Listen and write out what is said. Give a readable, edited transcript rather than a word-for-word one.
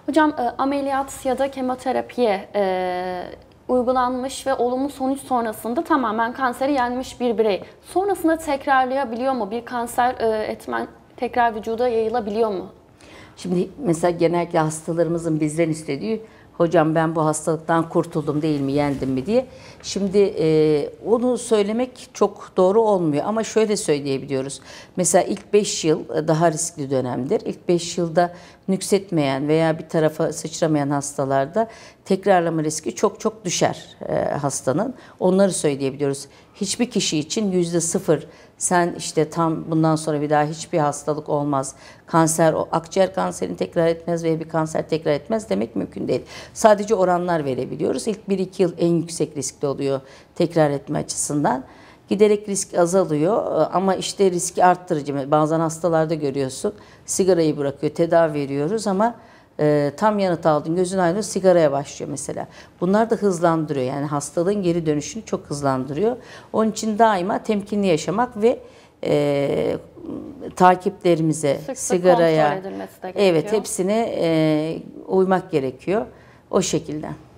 Hocam ameliyat ya da kemoterapiye uygulanmış ve olumlu sonuç sonrasında tamamen kanseri yenmiş bir birey sonrasında tekrarlayabiliyor mu? Bir kanser etmen tekrar vücuda yayılabiliyor mu? Şimdi mesela genellikle hastalarımızın bizden istediği, hocam ben bu hastalıktan kurtuldum değil mi, yendim mi diye. Şimdi onu söylemek çok doğru olmuyor ama şöyle söyleyebiliyoruz. Mesela ilk 5 yıl daha riskli dönemdir. İlk 5 yılda nüksetmeyen veya bir tarafa sıçramayan hastalarda tekrarlama riski çok çok düşer hastanın. Onları söyleyebiliyoruz. Hiçbir kişi için %0 sen işte tam bundan sonra bir daha hiçbir hastalık olmaz, kanser, akciğer kanserini tekrar etmez veya bir kanser tekrar etmez demek mümkün değil. Sadece oranlar verebiliyoruz. İlk 1-2 yıl en yüksek riskli oluyor tekrar etme açısından. Giderek risk azalıyor ama işte riski arttırıcı. Bazen hastalarda görüyorsun, sigarayı bırakıyor, tedavi veriyoruz ama tam yanıt aldın, gözün aydın, sigaraya başlıyor mesela. Bunlar da hızlandırıyor. Yani hastalığın geri dönüşünü çok hızlandırıyor. Onun için daima temkinli yaşamak ve takiplerimize, Sık sık sigaraya, kontrol edilmesi de gerekiyor. evet hepsine uymak gerekiyor. O şekilde.